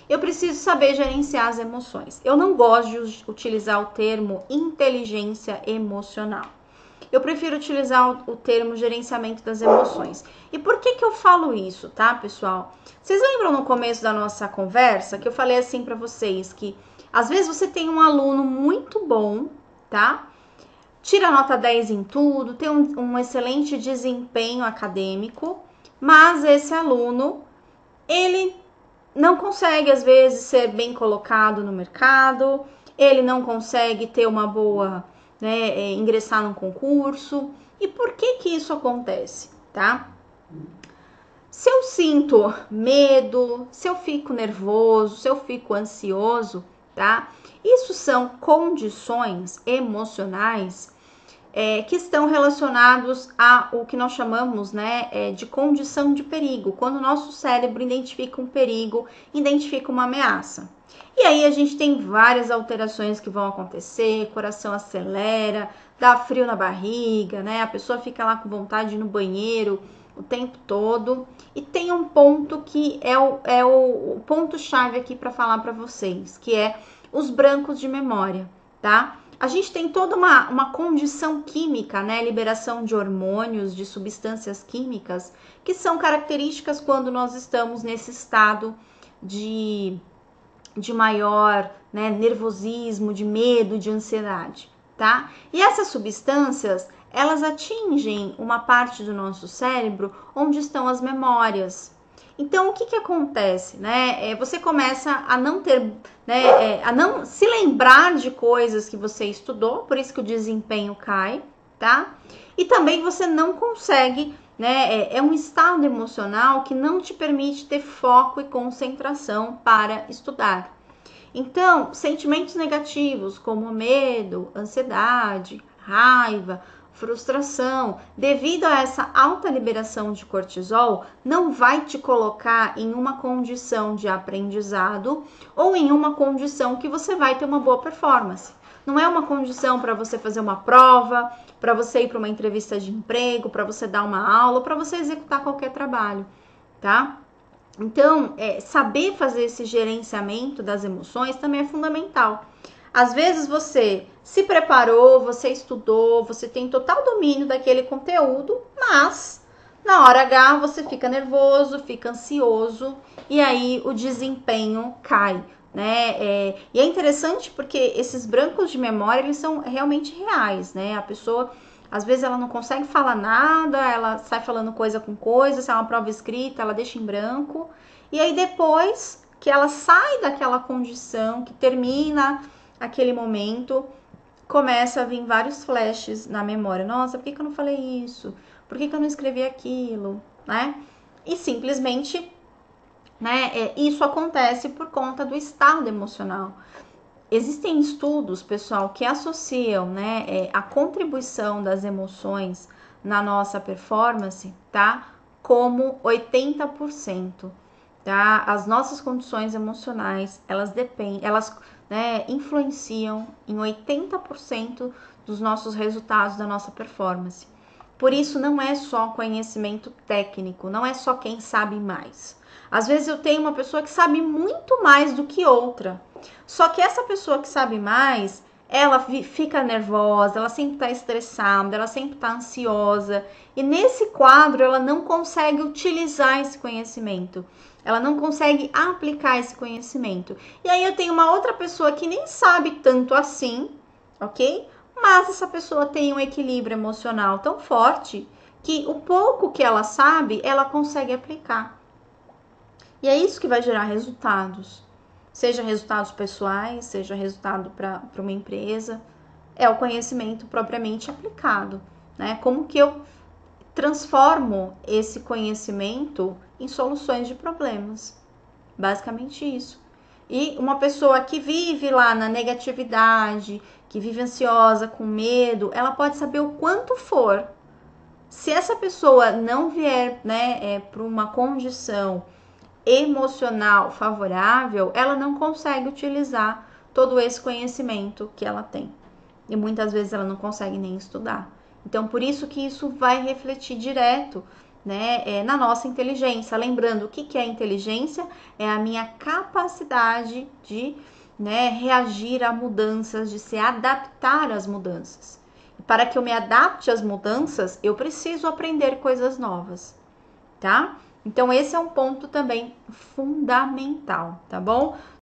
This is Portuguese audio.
eu preciso saber gerenciar as emoções. Eu não gosto de utilizar o termo inteligência emocional. Eu prefiro utilizar o termo gerenciamento das emoções. E por que eu falo isso, tá, pessoal? Vocês lembram no começo da nossa conversa que eu falei assim para vocês que às vezes você tem um aluno muito bom, tá? Tira nota 10 em tudo, tem um excelente desempenho acadêmico, mas esse aluno, ele não consegue, às vezes, ser bem colocado no mercado, ele não consegue ter uma boa, né, ingressar num concurso. E por que isso acontece, tá? Se eu sinto medo, se eu fico nervoso, se eu fico ansioso, tá? Isso são condições emocionais que estão relacionados ao que nós chamamos, né, de condição de perigo, quando o nosso cérebro identifica um perigo, identifica uma ameaça. E aí a gente tem várias alterações que vão acontecer, coração acelera, dá frio na barriga, né, a pessoa fica lá com vontade de ir no banheiro o tempo todo. E tem um ponto que é o ponto-chave aqui para falar para vocês, que é os brancos de memória, tá? A gente tem toda uma condição química, né? Liberação de hormônios, de substâncias químicas, que são características quando nós estamos nesse estado de maior, né, nervosismo, de medo, de ansiedade, tá? E essas substâncias, elas atingem uma parte do nosso cérebro onde estão as memórias. Então, o que acontece, né? Você começa a não ter, né, a não se lembrar de coisas que você estudou, por isso que o desempenho cai, tá? E também você não consegue, né? É um estado emocional que não te permite ter foco e concentração para estudar. Então, sentimentos negativos como medo, ansiedade, raiva, frustração, devido a essa alta liberação de cortisol, não vai te colocar em uma condição de aprendizado ou em uma condição que você vai ter uma boa performance. Não é uma condição para você fazer uma prova, para você ir para uma entrevista de emprego, para você dar uma aula, para você executar qualquer trabalho, tá? Então, saber fazer esse gerenciamento das emoções também é fundamental. Às vezes você se preparou, você estudou, você tem total domínio daquele conteúdo, mas na hora H você fica nervoso, fica ansioso e aí o desempenho cai, né? E é interessante porque esses brancos de memória, eles são realmente reais, né? A pessoa, às vezes ela não consegue falar nada, ela sai falando coisa com coisa, se é uma prova escrita, ela deixa em branco. E aí depois que ela sai daquela condição, que termina aquele momento, começa a vir vários flashes na memória. Nossa, por que eu não falei isso? Por que eu não escrevi aquilo? Né? E simplesmente, né, isso acontece por conta do estado emocional. Existem estudos, pessoal, que associam, né, a contribuição das emoções na nossa performance, tá? Como 80%, tá? As nossas condições emocionais, elas dependem, elas, né, influenciam em 80% dos nossos resultados da nossa performance. Por isso, não é só conhecimento técnico, não é só quem sabe mais. Às vezes eu tenho uma pessoa que sabe muito mais do que outra. Só que essa pessoa que sabe mais, ela fica nervosa, ela sempre está estressada, ela sempre está ansiosa. E nesse quadro, ela não consegue utilizar esse conhecimento. Ela não consegue aplicar esse conhecimento. E aí eu tenho uma outra pessoa que nem sabe tanto assim, ok? Mas essa pessoa tem um equilíbrio emocional tão forte que o pouco que ela sabe, ela consegue aplicar. E é isso que vai gerar resultados. Seja resultados pessoais, seja resultado para uma empresa. É o conhecimento propriamente aplicado, né? Como que eu transformo esse conhecimento em soluções de problemas. Basicamente isso. E uma pessoa que vive lá na negatividade, que vive ansiosa, com medo, ela pode saber o quanto for. Se essa pessoa não vier, né, para uma condição emocional favorável, ela não consegue utilizar todo esse conhecimento que ela tem. E muitas vezes ela não consegue nem estudar. Então, por isso que isso vai refletir direto, né, na nossa inteligência. Lembrando, o que é inteligência? É a minha capacidade de, né, reagir a mudanças, de se adaptar às mudanças. E para que eu me adapte às mudanças, eu preciso aprender coisas novas, tá? Então, esse é um ponto também fundamental, tá bom?